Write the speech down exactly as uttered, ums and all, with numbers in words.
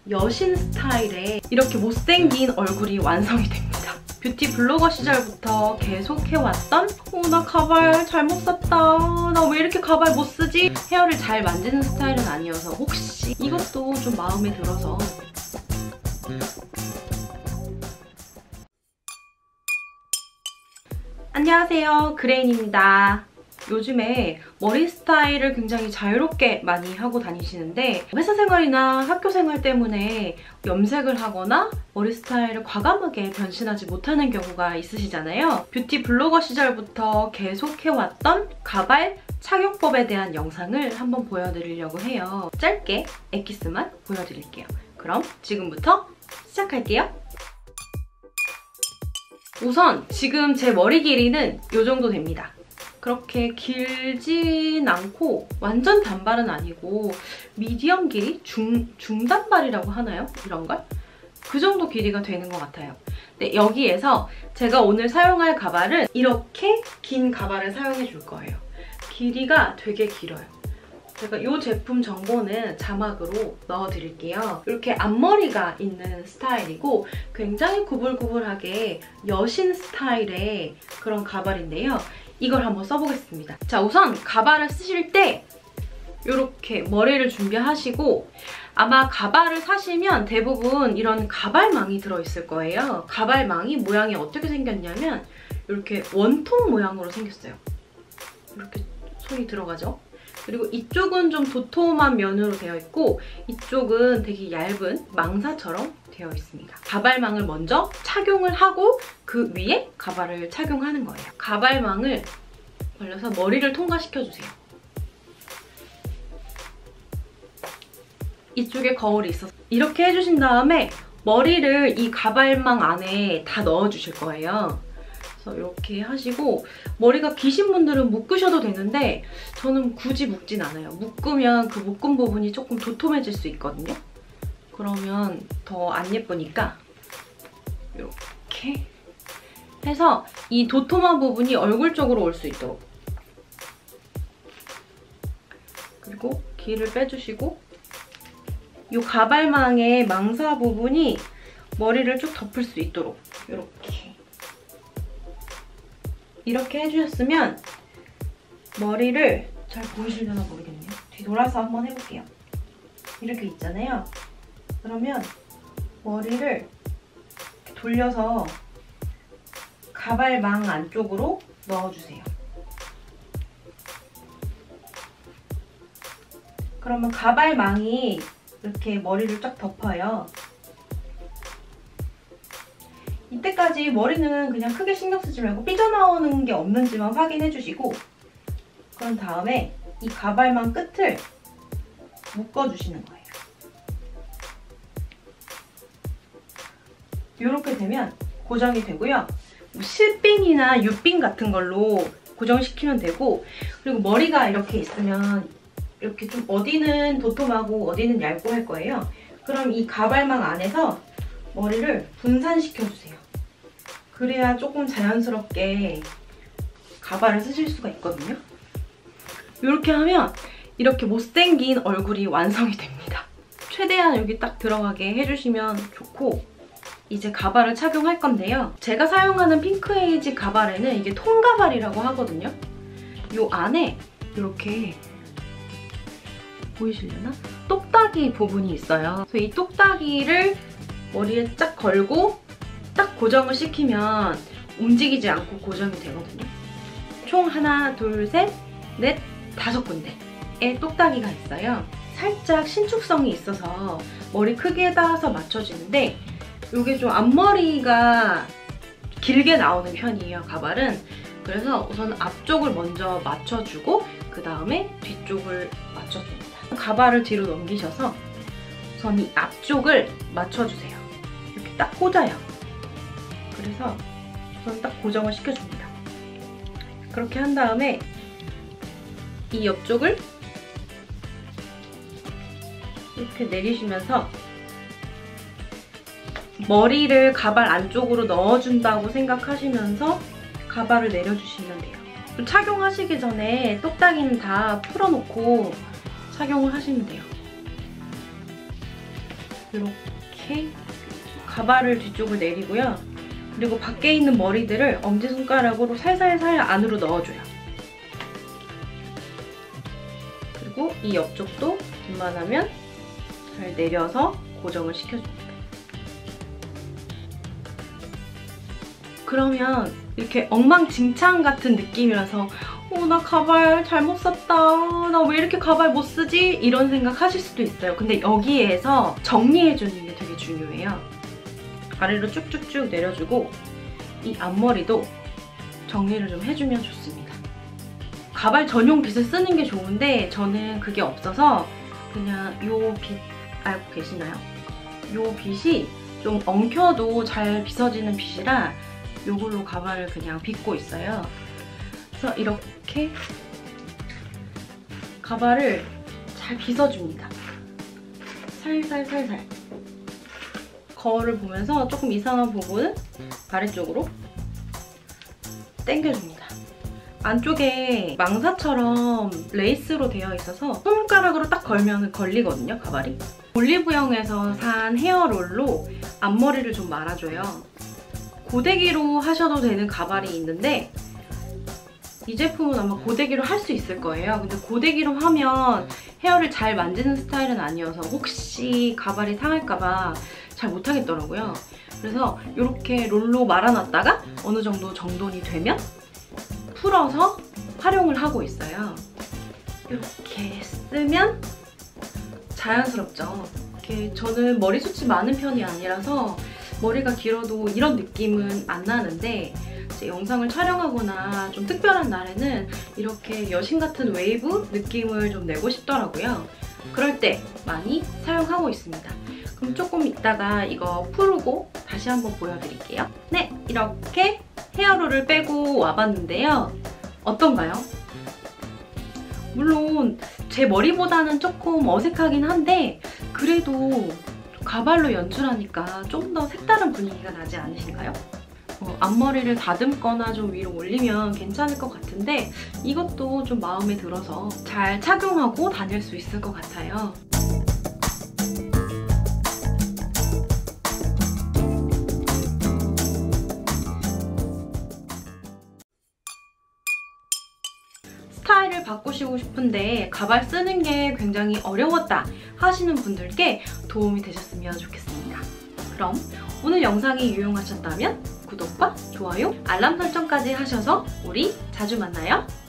여신 스타일의 이렇게 못생긴 얼굴이 완성이 됩니다. 뷰티 블로거 시절부터 계속 해왔던 어, 나 가발 잘못 샀다. 나 왜 이렇게 가발 못 쓰지? 헤어를 잘 만지는 스타일은 아니어서 혹시 이것도 좀 마음에 들어서 안녕하세요, 그레인입니다. 요즘에 머리 스타일을 굉장히 자유롭게 많이 하고 다니시는데 회사 생활이나 학교 생활 때문에 염색을 하거나 머리 스타일을 과감하게 변신하지 못하는 경우가 있으시잖아요. 뷰티 블로거 시절부터 계속 해왔던 가발 착용법에 대한 영상을 한번 보여드리려고 해요. 짧게 엑기스만 보여드릴게요. 그럼 지금부터 시작할게요. 우선 지금 제 머리 길이는 이 정도 됩니다. 그렇게 길진 않고 완전 단발은 아니고 미디엄 길이? 중, 중단발이라고 하나요? 이런 걸? 그 정도 길이가 되는 것 같아요. 근데 여기에서 제가 오늘 사용할 가발은 이렇게 긴 가발을 사용해 줄 거예요. 길이가 되게 길어요. 제가 이 제품 정보는 자막으로 넣어드릴게요. 이렇게 앞머리가 있는 스타일이고 굉장히 구불구불하게 여신 스타일의 그런 가발인데요. 이걸 한번 써보겠습니다. 자, 우선 가발을 쓰실 때 이렇게 머리를 준비하시고 아마 가발을 사시면 대부분 이런 가발망이 들어있을 거예요. 가발망이 모양이 어떻게 생겼냐면 이렇게 원통 모양으로 생겼어요. 이렇게 손이 들어가죠? 그리고 이쪽은 좀 도톰한 면으로 되어 있고 이쪽은 되게 얇은 망사처럼 되어 있습니다. 가발망을 먼저 착용을 하고 그 위에 가발을 착용하는 거예요. 가발망을 벌려서 머리를 통과시켜주세요. 이쪽에 거울이 있어서 이렇게 해주신 다음에 머리를 이 가발망 안에 다 넣어주실 거예요. 그래서 이렇게 하시고 머리가 기신 분들은 묶으셔도 되는데 저는 굳이 묶진 않아요. 묶으면 그 묶은 부분이 조금 도톰해질 수 있거든요. 그러면 더 안 예쁘니까 이렇게 해서 이 도톰한 부분이 얼굴 쪽으로 올 수 있도록 그리고 길을 빼주시고 이 가발망의 망사 부분이 머리를 쭉 덮을 수 있도록 이렇게 이렇게 해주셨으면 머리를 잘 보이시려나 모르겠네요. 뒤돌아서 한번 해볼게요. 이렇게 있잖아요. 그러면 머리를 돌려서 가발망 안쪽으로 넣어주세요. 그러면 가발망이 이렇게 머리를 쫙 덮어요. 이때까지 머리는 그냥 크게 신경 쓰지 말고 삐져나오는 게 없는지만 확인해주시고 그런 다음에 이 가발망 끝을 묶어주시는 거예요. 이렇게 되면 고정이 되고요. 실핀이나 유핀 같은 걸로 고정시키면 되고 그리고 머리가 이렇게 있으면 이렇게 좀 어디는 도톰하고 어디는 얇고 할 거예요. 그럼 이 가발망 안에서 머리를 분산시켜주세요. 그래야 조금 자연스럽게 가발을 쓰실 수가 있거든요. 이렇게 하면 이렇게 못생긴 얼굴이 완성이 됩니다. 최대한 여기 딱 들어가게 해주시면 좋고 이제 가발을 착용할 건데요. 제가 사용하는 핑크에이지 가발에는 이게 통가발이라고 하거든요. 이 안에 이렇게 보이시려나? 똑딱이 부분이 있어요. 그래서 이 똑딱이를 머리에 쫙 걸고 딱 고정을 시키면 움직이지 않고 고정이 되거든요. 총 하나, 둘, 셋, 넷, 다섯 군데의 똑딱이가 있어요. 살짝 신축성이 있어서 머리 크기에 따라서 맞춰지는데 이게 좀 앞머리가 길게 나오는 편이에요, 가발은. 그래서 우선 앞쪽을 먼저 맞춰주고 그 다음에 뒤쪽을 맞춰줍니다. 가발을 뒤로 넘기셔서 우선 이 앞쪽을 맞춰주세요. 이렇게 딱 꽂아요. 그래서 우선 딱 고정을 시켜줍니다. 그렇게 한 다음에 이 옆쪽을 이렇게 내리시면서 머리를 가발 안쪽으로 넣어준다고 생각하시면서 가발을 내려주시면 돼요. 착용하시기 전에 똑딱이는 다 풀어놓고 착용을 하시면 돼요. 이렇게 가발을 뒤쪽을 내리고요. 그리고 밖에 있는 머리들을 엄지손가락으로 살살살 안으로 넣어줘요. 그리고 이 옆쪽도 웬만하면 잘 내려서 고정을 시켜줍니다. 그러면 이렇게 엉망진창 같은 느낌이라서 어, 나 가발 잘못 샀다. 나 왜 이렇게 가발 못 쓰지? 이런 생각 하실 수도 있어요. 근데 여기에서 정리해주는 게 되게 중요해요. 아래로 쭉쭉쭉 내려주고 이 앞머리도 정리를 좀 해주면 좋습니다. 가발 전용 빗을 쓰는 게 좋은데 저는 그게 없어서 그냥 요 빗 알고 계시나요? 요 빗이 좀 엉켜도 잘 빗어지는 빗이라 요걸로 가발을 그냥 빗고 있어요. 그래서 이렇게 가발을 잘 빗어줍니다. 살살살살. 거울을 보면서 조금 이상한 부분은 아래쪽으로 당겨줍니다. 안쪽에 망사처럼 레이스로 되어 있어서 손가락으로 딱 걸면 걸리거든요, 가발이. 올리브영에서 산 헤어롤로 앞머리를 좀 말아줘요. 고데기로 하셔도 되는 가발이 있는데 이 제품은 아마 고데기로 할 수 있을 거예요. 근데 고데기로 하면 헤어를 잘 만지는 스타일은 아니어서 혹시 가발이 상할까봐 잘 못하겠더라고요. 그래서 이렇게 롤로 말아놨다가 어느 정도 정돈이 되면 풀어서 활용을 하고 있어요. 이렇게 쓰면 자연스럽죠. 이렇게 저는 머리숱이 많은 편이 아니라서 머리가 길어도 이런 느낌은 안 나는데 이제 영상을 촬영하거나 좀 특별한 날에는 이렇게 여신 같은 웨이브 느낌을 좀 내고 싶더라고요. 그럴 때 많이 사용하고 있습니다. 그럼 조금 이따가 이거 풀고 다시 한번 보여드릴게요. 네, 이렇게 헤어롤을 빼고 와봤는데요. 어떤가요? 물론 제 머리보다는 조금 어색하긴 한데 그래도 가발로 연출하니까 좀 더 색다른 분위기가 나지 않으신가요? 어, 앞머리를 다듬거나 좀 위로 올리면 괜찮을 것 같은데 이것도 좀 마음에 들어서 잘 착용하고 다닐 수 있을 것 같아요. 스타일을 바꾸시고 싶은데 가발 쓰는 게 굉장히 어려웠다 하시는 분들께 도움이 되셨으면 좋겠습니다. 그럼 오늘 영상이 유용하셨다면 구독과 좋아요, 알람 설정까지 하셔서 우리 자주 만나요.